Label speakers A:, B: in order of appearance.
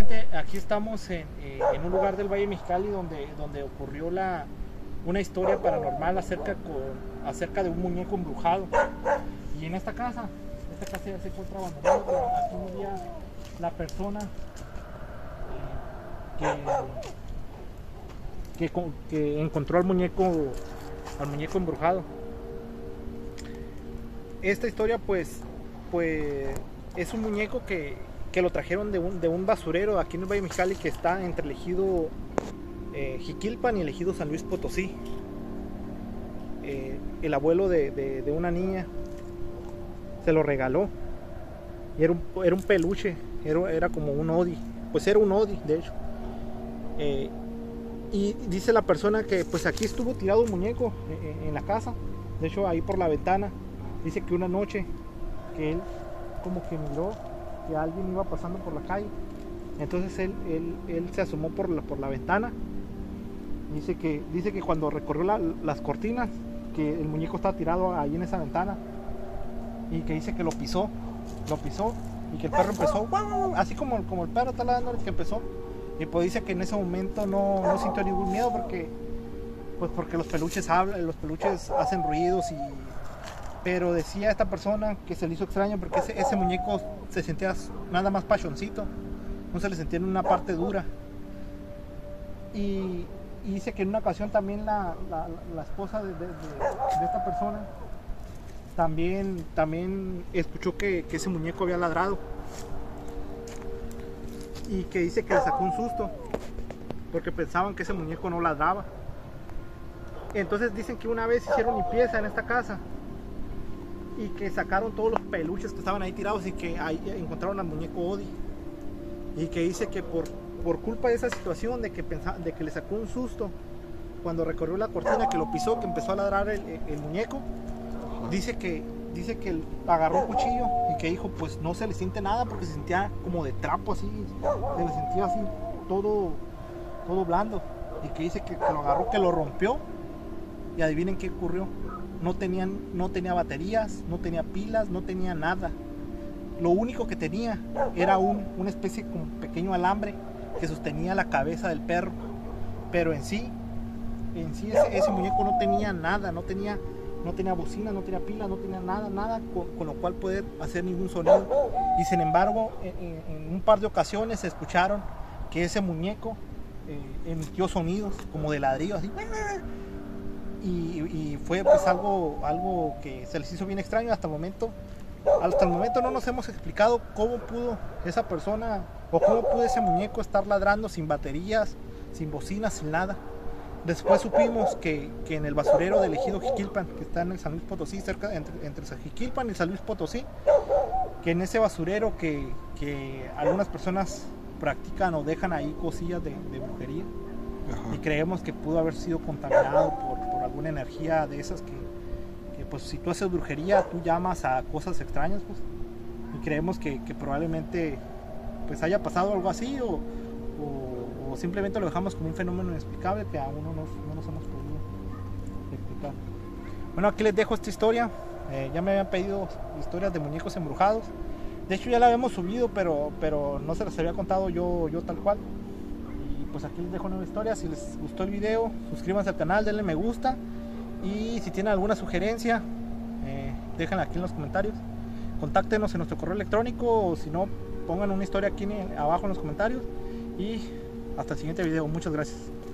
A: precisamente aquí estamos en un lugar del Valle de Mexicali donde ocurrió una historia paranormal acerca de un muñeco embrujado. Y en esta casa ya se encuentra abandonada, pero aquí vivía la persona que encontró al muñeco embrujado. Esta historia pues es un muñeco que lo trajeron de un basurero aquí en el Valle de Mexicali, que está entre el ejido Jiquilpan y el ejido San Luis Potosí. El abuelo de una niña se lo regaló y era un peluche, era como un Odi, pues era un Odi de hecho. Y dice la persona que pues aquí estuvo tirado un muñeco en la casa, de hecho ahí por la ventana. Dice que una noche que él como que miró que alguien iba pasando por la calle, entonces él se asomó por la ventana. Dice que cuando recorrió las cortinas, que el muñeco estaba tirado ahí en esa ventana, y que dice que lo pisó y que el perro empezó así como el perro está ladrando, que empezó. Y pues dice que en ese momento no sintió ningún miedo porque los peluches hablan, los peluches hacen ruidos. Pero decía esta persona que se le hizo extraño porque ese muñeco se sentía nada más pachoncito, no se le sentía en una parte dura. Y dice que en una ocasión también la esposa de esta persona también escuchó que ese muñeco había ladrado, y que dice que le sacó un susto porque pensaban que ese muñeco no ladraba. Entonces dicen que una vez hicieron limpieza en esta casa y que sacaron todos los peluches que estaban ahí tirados, y que ahí encontraron al muñeco Odi, y que dice que por culpa de esa situación de que le sacó un susto cuando recorrió la cortina, que lo pisó, que empezó a ladrar el muñeco. Dice que él agarró un cuchillo y que dijo pues no se le siente nada porque se sentía como de trapo, así se le sentía así todo blando, y que dice que lo agarró, que lo rompió, y adivinen qué ocurrió. No tenía baterías, no tenía pilas, no tenía nada. Lo único que tenía era una especie como pequeño alambre que sostenía la cabeza del perro, pero en sí ese muñeco no tenía nada, no tenía bocina, no tenía pilas, no tenía nada con lo cual poder hacer ningún sonido. Y sin embargo en un par de ocasiones se escucharon que ese muñeco emitió sonidos como de ladrillo así. Y fue pues algo que se les hizo bien extraño. Hasta el momento no nos hemos explicado cómo pudo esa persona o cómo pudo ese muñeco estar ladrando sin baterías, sin bocinas, sin nada. Después supimos que en el basurero del ejido Jiquilpan, que está en el San Luis Potosí, cerca entre Jiquilpan y San Luis Potosí, que en ese basurero que algunas personas practican o dejan ahí cosillas de brujería. Ajá. Y creemos que pudo haber sido contaminado por alguna energía de esas que pues si tú haces brujería tú llamas a cosas extrañas, pues, y creemos que probablemente pues haya pasado algo así, o simplemente lo dejamos como un fenómeno inexplicable que aún no nos hemos podido explicar. Bueno, aquí les dejo esta historia. Ya me habían pedido historias de muñecos embrujados. De hecho ya la habíamos subido, pero no se las había contado yo tal cual. Y pues aquí les dejo una nueva historia. Si les gustó el video, suscríbanse al canal, denle me gusta. Y si tienen alguna sugerencia, déjenla aquí en los comentarios. Contáctenos en nuestro correo electrónico, o si no, pongan una historia aquí abajo en los comentarios. Y hasta el siguiente video. Muchas gracias.